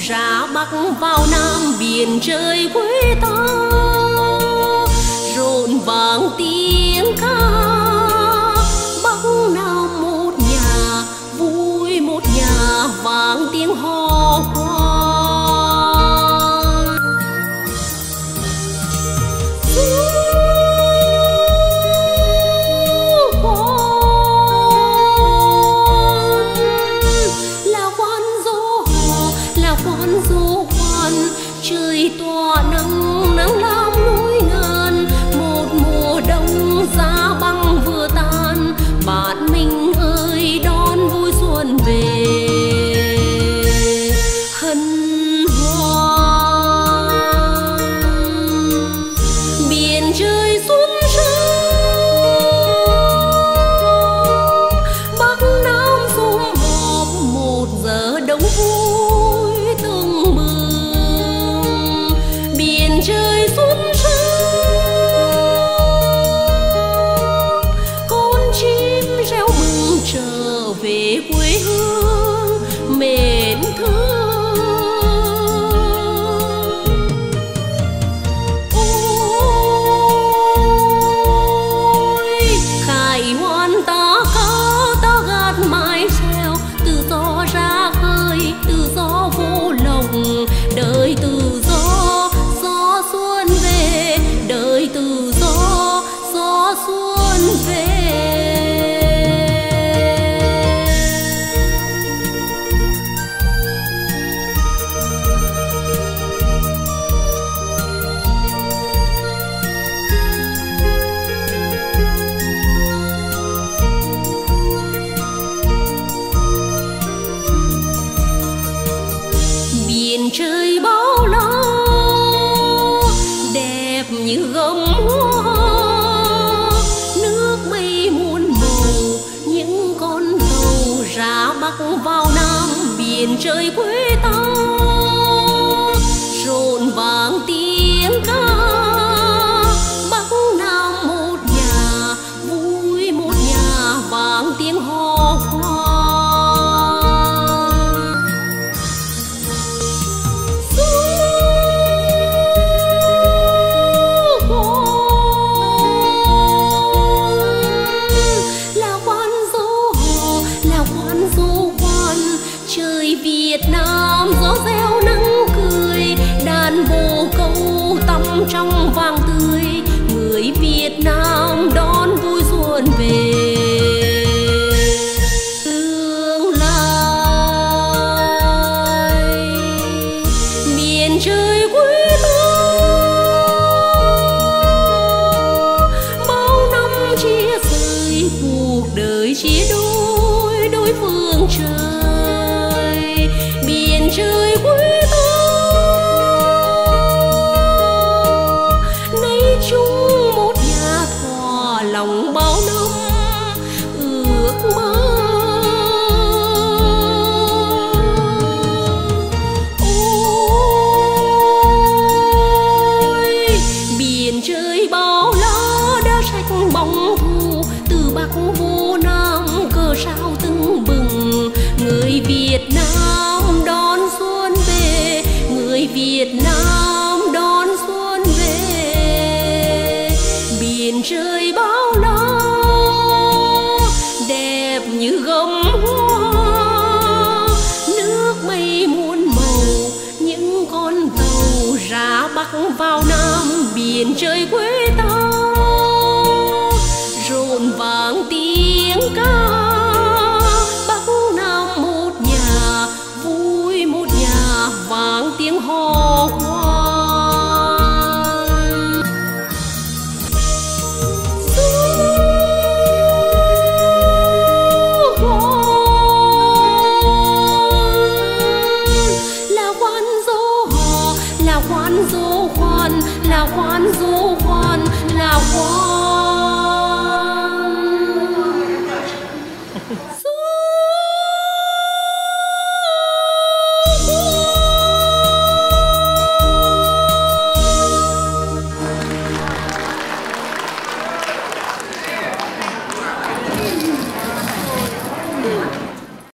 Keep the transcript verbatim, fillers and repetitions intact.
ra Bắc vào Nam, biển trời quê ta rộn vang tiếng ca. Bắc Nam một nhà vui, một nhà vang tiếng hò khoan. Trời tỏa nắng, nắng lam núi ngàn, một mùa đông giá băng vừa tan. Bạn mình ơi đón vui xuân về hân hoan. Biển trời xuân sang, Bắc Nam sum họp một giờ đông vui tưng bừng. Trời xuân sang, con chim reo mừng trở về quê hương mến thương. Ôi khải hoàn ta ca ta gạt mái treo, tự do ra khơi tự do vô lòng, đời tự do xuân về, đời tự do gió xuân về. Biển trời bao la như gấm hoa, nước mây muôn màu, những con tàu ra Bắc vào Nam, biển trời quê ta rộn vang tiếng ca. Bắc Nam một nhà vui, một nhà vang tiếng hò khoan. Việt Nam gió reo nắng cười, đàn bồ câu tắm trong vàng tươi. Người Việt Nam đón vui xuân về tương lai. Miền trời quê ta bao năm chia sơi, cuộc đời chia đôi đôi phương trời. Biển trời quê ta nay chung một nhà thỏa lòng bao năm ước mơ. Ôi biển trời bao la đã rách bóng thù, từ Bắc vô Nam cờ sao tưng bừng. Người Việt Nam đón xuân về, người Việt Nam đón xuân về. Biển trời bao la đẹp như gấm hoa, nước mây muôn màu, những con tàu ra Bắc vào Nam, biển trời quê ta rộn vang tiếng ca. Vang tiếng hò khoan. Gió khoan là khoan gió hò, là khoan gió khoan, là khoan gió khoan.